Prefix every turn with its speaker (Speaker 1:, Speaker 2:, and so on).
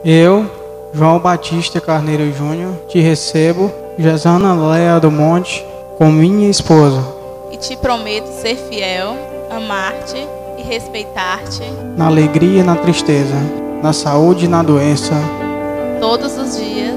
Speaker 1: Eu, João Batista Carneiro Júnior, te recebo, Gesana Léa do Monte, como minha esposa.
Speaker 2: E te prometo ser fiel, amar-te e respeitar-te
Speaker 1: Na alegria e na tristeza, na saúde e na doença,
Speaker 2: todos os dias